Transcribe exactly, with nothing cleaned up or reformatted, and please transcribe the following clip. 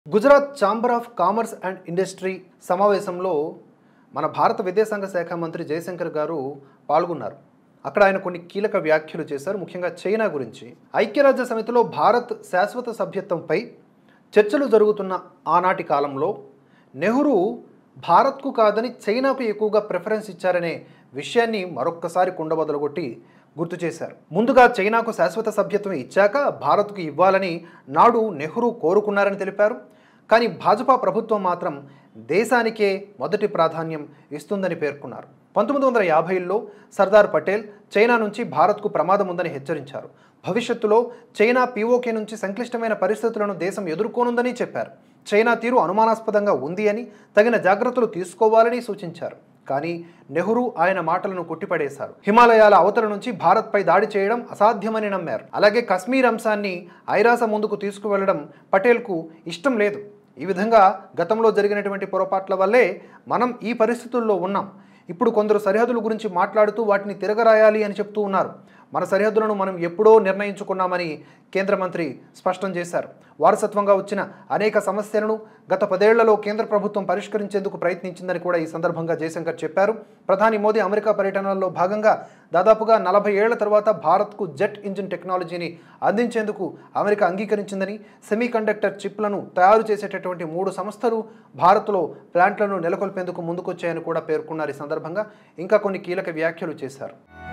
Gujarat chamber of commerce and industry సమావేశంలో మన భారత విదేశాంగ శాఖ మంత్రి జయశంకర్ గారు పాల్గొన్నారు. అక్కడ ఆయన కొన్ని కీలక వ్యాఖ్యలు చేశారు. ముఖ్యంగా చైనా గురించి. ఐక్యరాజ్య సమితిలో భారత్ శాశ్వత సభ్యత్వంపై చర్చలు జరుగుతున్న ఆనాటి కాలంలో నెహ్రూ భారత్కు కాదని చైనాకు ఎక్కువగా ప్రిఫరెన్స్ ఇచ్చారనే విషయాన్ని మరొక్కసారి కుండబద్దలుగొట్టి గుర్తు చేశారు. ముందుగా చైనాకు శాశ్వత సభ్యత్వం ఇచ్చాక భారత్కు ఇవ్వాలని నాడు నెహ్రూ కోరుకున్నారని తెలిపారు. కానీ భాజపా ప్రభుత్వం మాత్రం దేశానికే మొదటి ప్రాధాన్యం ఇస్తుందని పేర్కొన్నారు. పంతొమ్మిది వందల యాభైలో సర్దార్ పటేల్ చైనా నుంచి భారత్కు ప్రమాదం ఉందని హెచ్చరించారు. భవిష్యత్తులో చైనా పీఓకే నుంచి సంక్లిష్టమైన పరిస్థితులను దేశం ఎదుర్కోనుందని చెప్పారు. చైనా తీరు అనుమానాస్పదంగా ఉంది అని, తగిన జాగ్రత్తలు తీసుకోవాలని సూచించారు. కానీ నెహ్రూ ఆయన మాటలను కొట్టిపడేశారు. హిమాలయాల అవతల నుంచి భారత్పై దాడి చేయడం అసాధ్యమని నమ్మారు. అలాగే కశ్మీర్ అంశాన్ని ఐరాస ముందుకు తీసుకువెళ్లడం పటేల్కు ఇష్టం లేదు. ఈ విధంగా గతంలో జరిగినటువంటి పొరపాట్ల వల్లే మనం ఈ పరిస్థితుల్లో ఉన్నాం. ఇప్పుడు కొందరు సరిహద్దుల గురించి మాట్లాడుతూ వాటిని తిరగరాయాలి అని చెప్తూ ఉన్నారు. మన సరిహద్దులను మనం ఎప్పుడో నిర్ణయించుకున్నామని కేంద్ర మంత్రి స్పష్టం చేశారు. వారసత్వంగా వచ్చిన అనేక సమస్యలను గత పదేళ్లలో కేంద్ర ప్రభుత్వం పరిష్కరించేందుకు ప్రయత్నించిందని కూడా ఈ సందర్భంగా జయశంకర్ చెప్పారు. ప్రధాని మోదీ అమెరికా పర్యటనలో భాగంగా దాదాపుగా నలభై ఏళ్ల తర్వాత భారత్కు జెట్ ఇంజిన్ టెక్నాలజీని అందించేందుకు అమెరికా అంగీకరించిందని, సెమీ కండక్టర్ చిప్లను తయారు చేసేటటువంటి మూడు సంస్థలు భారత్లో ప్లాంట్లను నెలకొల్పేందుకు ముందుకొచ్చాయని కూడా పేర్కొన్నారు. ఈ సందర్భంగా ఇంకా కొన్ని కీలక వ్యాఖ్యలు చేశారు.